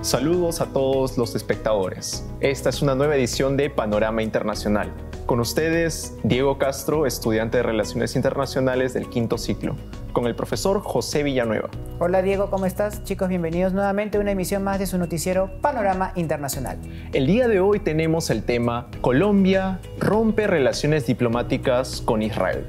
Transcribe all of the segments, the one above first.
Saludos a todos los espectadores. Esta es una nueva edición de Panorama Internacional. Con ustedes, Diego Castro, estudiante de Relaciones Internacionales del quinto ciclo, con el profesor José Villanueva. Hola Diego, ¿cómo estás? Chicos, bienvenidos nuevamente a una emisión más de su noticiero Panorama Internacional. El día de hoy tenemos el tema Colombia rompe relaciones diplomáticas con Israel.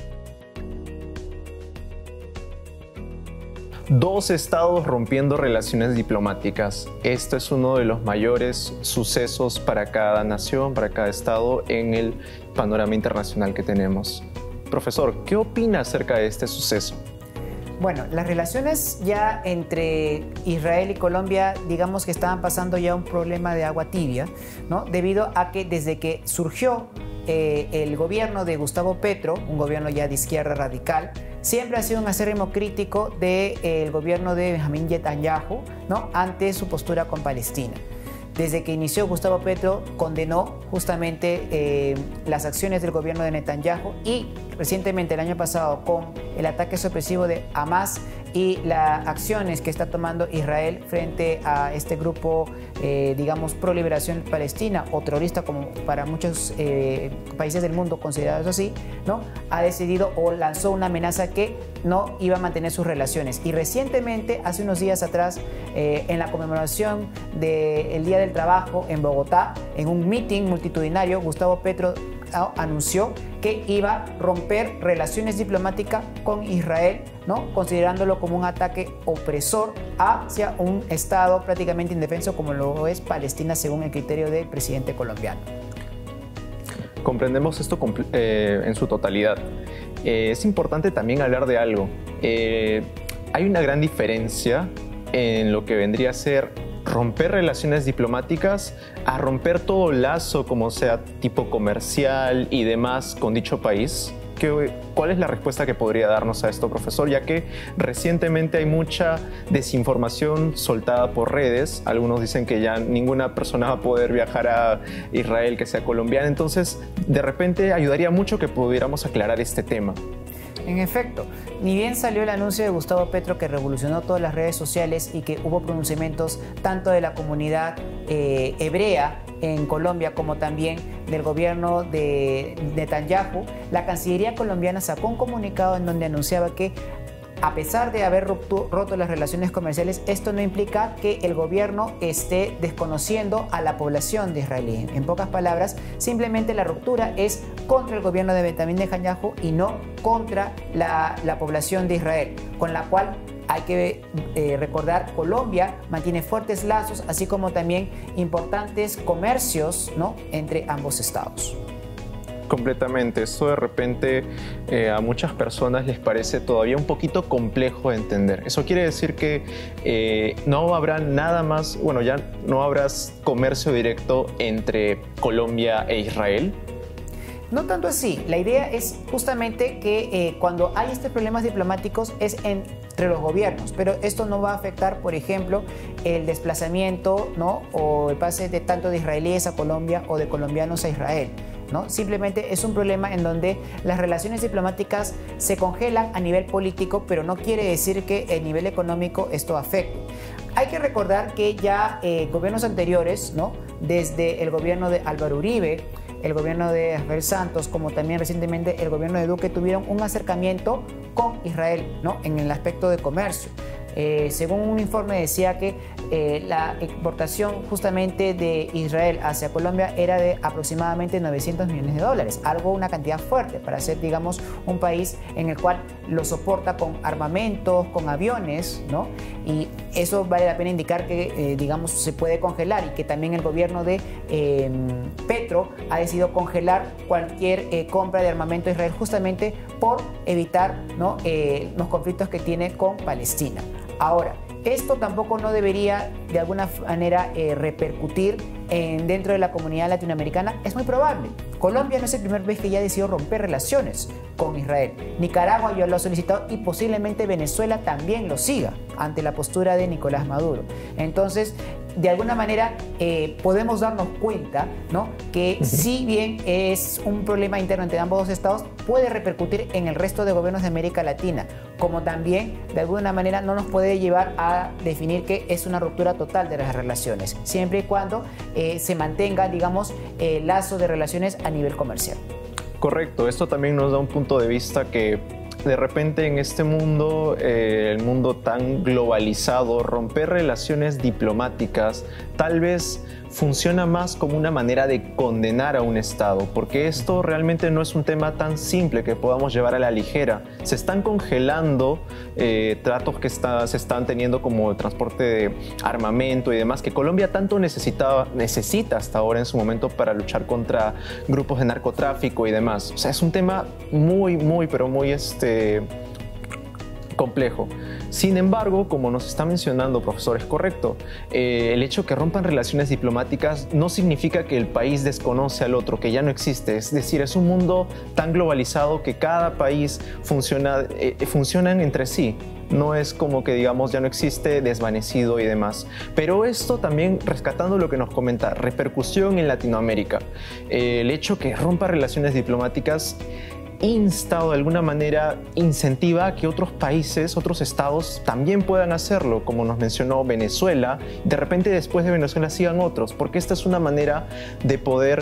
Dos estados rompiendo relaciones diplomáticas. Esto es uno de los mayores sucesos para cada nación, para cada estado en el panorama internacional que tenemos. Profesor, ¿qué opina acerca de este suceso? Bueno, las relaciones ya entre Israel y Colombia, digamos que estaban pasando ya un problema de agua tibia, ¿no? Debido a que desde que surgió el gobierno de Gustavo Petro, un gobierno ya de izquierda radical, siempre ha sido un acérrimo crítico del gobierno de Benjamín Netanyahu, ¿no? Ante su postura con Palestina. Desde que inició Gustavo Petro, condenó justamente las acciones del gobierno de Netanyahu y recientemente el año pasado con el ataque sorpresivo de Hamas y las acciones que está tomando Israel frente a este grupo, digamos, pro liberación palestina o terrorista, como para muchos países del mundo considerados así, ¿no? Ha decidido o lanzó una amenaza que no iba a mantener sus relaciones. Y recientemente, hace unos días atrás, en la conmemoración del Día del Trabajo en Bogotá, en un meeting multitudinario, Gustavo Petro anunció que iba a romper relaciones diplomáticas con Israel, ¿no? Considerándolo como un ataque opresor hacia un Estado prácticamente indefenso como lo es Palestina, según el criterio del presidente colombiano. Comprendemos esto en su totalidad. Es importante también hablar de algo. Hay una gran diferencia en lo que vendría a ser romper relaciones diplomáticas a romper todo lazo, como sea tipo comercial y demás, con dicho país. ¿Cuál es la respuesta que podría darnos a esto, profesor? Ya que recientemente hay mucha desinformación soltada por redes. Algunos dicen que ya ninguna persona va a poder viajar a Israel que sea colombiana. Entonces, de repente ayudaría mucho que pudiéramos aclarar este tema. En efecto, ni bien salió el anuncio de Gustavo Petro que revolucionó todas las redes sociales y que hubo pronunciamientos tanto de la comunidad hebrea en Colombia como también del gobierno de Netanyahu, la Cancillería colombiana sacó un comunicado en donde anunciaba que a pesar de haber roto las relaciones comerciales, esto no implica que el gobierno esté desconociendo a la población de israelí. En pocas palabras, simplemente la ruptura es contra el gobierno de Benjamín Netanyahu y no contra la población de Israel, con la cual hay que recordar, Colombia mantiene fuertes lazos, así como también importantes comercios, ¿no?, entre ambos estados. Completamente. Esto de repente a muchas personas les parece todavía un poquito complejo de entender. Eso quiere decir que no habrá nada más, bueno, ya no habrá comercio directo entre Colombia e Israel. No tanto así. La idea es justamente que cuando hay estos problemas diplomáticos es entre los gobiernos, pero esto no va a afectar, por ejemplo, el desplazamiento, ¿no?, o el pase de tanto de israelíes a Colombia o de colombianos a Israel, ¿no? Simplemente es un problema en donde las relaciones diplomáticas se congelan a nivel político, pero no quiere decir que a nivel económico esto afecte. Hay que recordar que ya gobiernos anteriores, ¿no?, desde el gobierno de Álvaro Uribe, el gobierno de Rafael Santos, como también recientemente el gobierno de Duque, tuvieron un acercamiento con Israel, ¿no?, en el aspecto de comercio. Según un informe decía que la exportación justamente de Israel hacia Colombia era de aproximadamente 900 millones de dólares, una cantidad fuerte para ser, digamos, un país en el cual lo soporta con armamentos, con aviones, ¿no? Y eso vale la pena indicar que, digamos, se puede congelar y que también el gobierno de Petro ha decidido congelar cualquier compra de armamento a Israel justamente por evitar, ¿no?, los conflictos que tiene con Palestina. Ahora, esto tampoco no debería de alguna manera repercutir dentro de la comunidad latinoamericana. Es muy probable. Colombia no es el primer vez que ya decidió romper relaciones con Israel. Nicaragua ya lo ha solicitado y posiblemente Venezuela también lo siga ante la postura de Nicolás Maduro. Entonces, de alguna manera podemos darnos cuenta, ¿no?, que si bien es un problema interno entre ambos dos estados, puede repercutir en el resto de gobiernos de América Latina, como también de alguna manera no nos puede llevar a definir que es una ruptura total de las relaciones, siempre y cuando se mantenga, digamos, el lazo de relaciones a nivel comercial. Correcto, esto también nos da un punto de vista que de repente en este mundo, el mundo tan globalizado, romper relaciones diplomáticas tal vez funciona más como una manera de condenar a un Estado, porque esto realmente no es un tema tan simple que podamos llevar a la ligera. Se están congelando tratos que se están teniendo como el transporte de armamento y demás, que Colombia tanto necesita hasta ahora en su momento para luchar contra grupos de narcotráfico y demás. O sea, es un tema muy complejo. Sin embargo, como nos está mencionando, profesor, es correcto. El hecho que rompan relaciones diplomáticas no significa que el país desconoce al otro, que ya no existe. Es decir, es un mundo tan globalizado que cada país funcionan entre sí. No es como que, digamos, ya no existe, desvanecido y demás. Pero esto también, rescatando lo que nos comenta, repercusión en Latinoamérica. El hecho que rompa relaciones diplomáticas insta o de alguna manera incentiva a que otros países, otros estados también puedan hacerlo, como nos mencionó Venezuela. De repente después de Venezuela sigan otros, porque esta es una manera de poder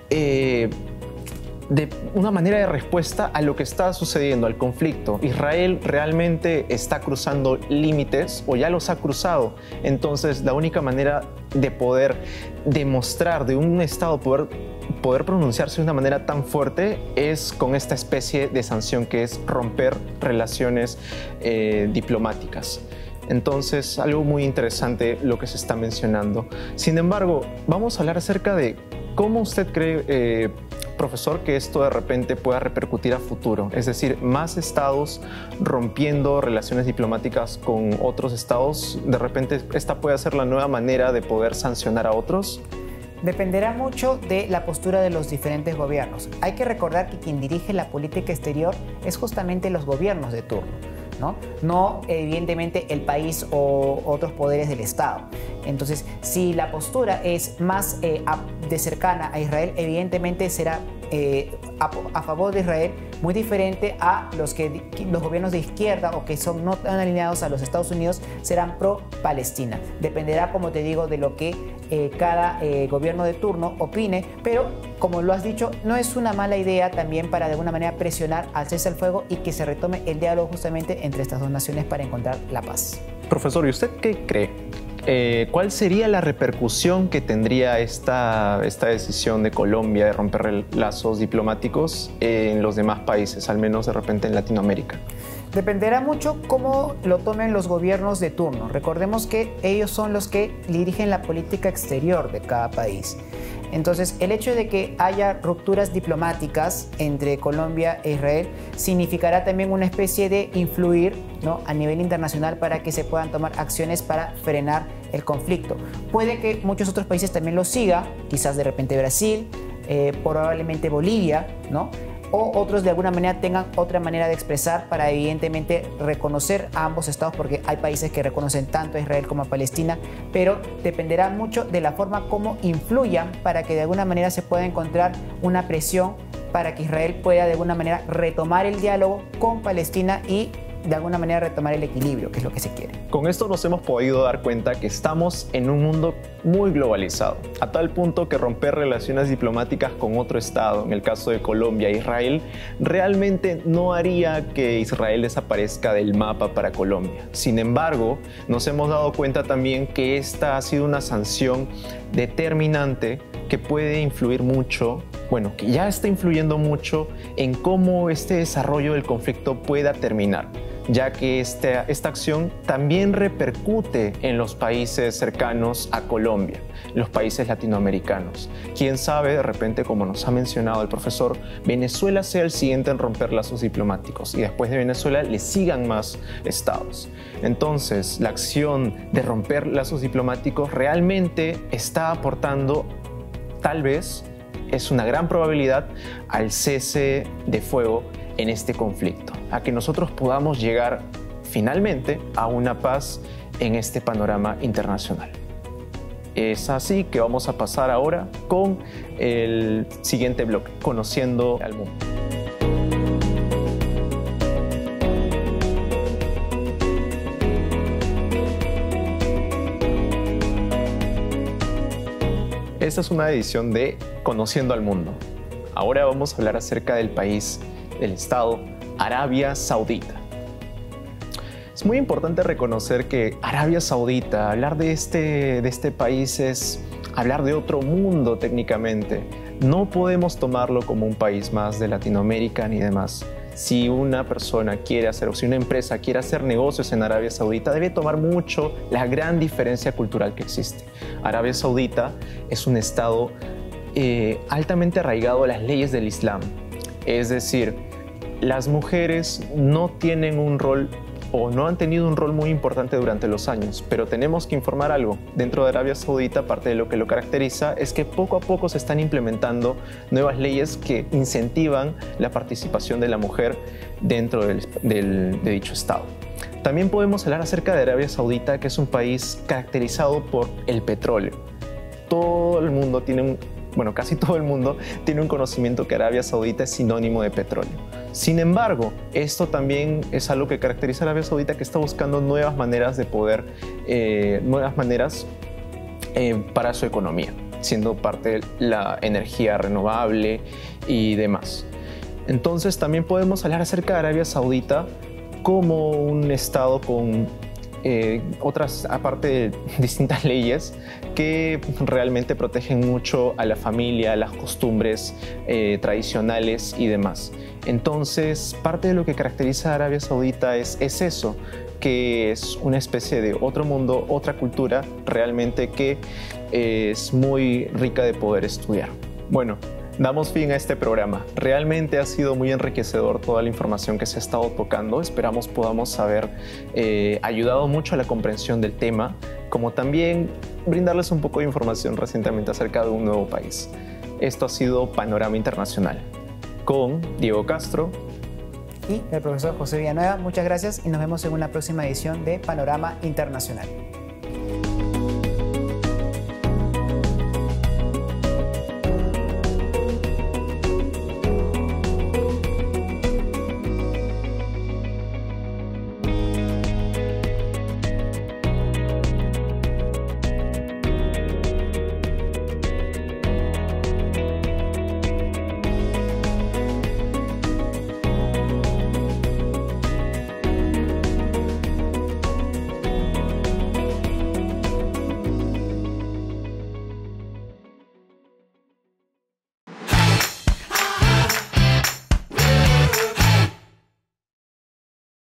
una manera de respuesta a lo que está sucediendo, al conflicto. Israel realmente está cruzando límites o ya los ha cruzado. Entonces, la única manera de poder demostrar, de un Estado poder pronunciarse de una manera tan fuerte es con esta especie de sanción que es romper relaciones diplomáticas. Entonces, algo muy interesante lo que se está mencionando. Sin embargo, vamos a hablar acerca de cómo usted cree, profesor, que esto de repente pueda repercutir a futuro. Es decir, más estados rompiendo relaciones diplomáticas con otros estados. De repente, ¿esta puede ser la nueva manera de poder sancionar a otros? Dependerá mucho de la postura de los diferentes gobiernos. Hay que recordar que quien dirige la política exterior es justamente los gobiernos de turno, no evidentemente el país o otros poderes del Estado. Entonces, si la postura es más de cercana a Israel, evidentemente será a favor de Israel, muy diferente a los gobiernos de izquierda o que son no tan alineados a los Estados Unidos, serán pro-Palestina. Dependerá, como te digo, de lo que cada gobierno de turno opine, pero como lo has dicho, no es una mala idea también para de alguna manera presionar al cese al fuego y que se retome el diálogo justamente entre estas dos naciones para encontrar la paz. Profesor, ¿y usted qué cree? ¿Cuál sería la repercusión que tendría esta decisión de Colombia de romper lazos diplomáticos en los demás países, al menos de repente en Latinoamérica? Dependerá mucho cómo lo tomen los gobiernos de turno. Recordemos que ellos son los que dirigen la política exterior de cada país. Entonces, el hecho de que haya rupturas diplomáticas entre Colombia e Israel significará también una especie de influir, a nivel internacional para que se puedan tomar acciones para frenar el conflicto. Puede que muchos otros países también lo sigan, quizás de repente Brasil, probablemente Bolivia, o otros de alguna manera tengan otra manera de expresar para evidentemente reconocer a ambos estados, porque hay países que reconocen tanto a Israel como a Palestina, pero dependerá mucho de la forma como influyan para que de alguna manera se pueda encontrar una presión para que Israel pueda de alguna manera retomar el diálogo con Palestina y de alguna manera retomar el equilibrio, que es lo que se quiere. Con esto nos hemos podido dar cuenta que estamos en un mundo muy globalizado, a tal punto que romper relaciones diplomáticas con otro estado, en el caso de Colombia e Israel, realmente no haría que Israel desaparezca del mapa para Colombia. Sin embargo, nos hemos dado cuenta también que esta ha sido una sanción determinante que puede influir mucho, que ya está influyendo mucho en cómo este desarrollo del conflicto pueda terminar, ya que esta acción también repercute en los países cercanos a Colombia, los países latinoamericanos. Quién sabe, de repente, como nos ha mencionado el profesor, Venezuela sea el siguiente en romper lazos diplomáticos y después de Venezuela le sigan más estados. Entonces, la acción de romper lazos diplomáticos realmente está aportando, tal vez, es una gran probabilidad, al cese de fuego en este conflicto, a que nosotros podamos llegar finalmente a una paz en este panorama internacional. Es así que vamos a pasar ahora con el siguiente bloque, Conociendo al Mundo. Esta es una edición de Conociendo al Mundo. Ahora vamos a hablar acerca del país, del estado Arabia Saudita. Es muy importante reconocer que Arabia Saudita, hablar de este país es hablar de otro mundo técnicamente. No podemos tomarlo como un país más de Latinoamérica ni demás. Si una persona quiere hacer, o si una empresa quiere hacer negocios en Arabia Saudita, debe tomar mucho la gran diferencia cultural que existe. Arabia Saudita es un estado altamente arraigado a las leyes del Islam. Es decir, las mujeres no tienen un rol o no han tenido un rol muy importante durante los años, pero tenemos que informar algo. Dentro de Arabia Saudita, parte de lo que lo caracteriza es que poco a poco se están implementando nuevas leyes que incentivan la participación de la mujer dentro de dicho estado. También podemos hablar acerca de Arabia Saudita, que es un país caracterizado por el petróleo. Todo el mundo casi todo el mundo tiene un conocimiento que Arabia Saudita es sinónimo de petróleo. Sin embargo, esto también es algo que caracteriza a Arabia Saudita, que está buscando nuevas maneras de poder, para su economía, siendo parte de la energía renovable y demás. Entonces también podemos hablar acerca de Arabia Saudita como un estado con otras, aparte de distintas leyes que realmente protegen mucho a la familia, las costumbres tradicionales y demás. Entonces, parte de lo que caracteriza a Arabia Saudita es eso, que es una especie de otro mundo, otra cultura realmente que es muy rica de poder estudiar. Bueno, damos fin a este programa. Realmente ha sido muy enriquecedor toda la información que se ha estado tocando. Esperamos podamos haber ayudado mucho a la comprensión del tema, como también brindarles un poco de información recientemente acerca de un nuevo país. Esto ha sido Panorama Internacional con Diego Castro y el profesor José Villanueva. Muchas gracias y nos vemos en una próxima edición de Panorama Internacional.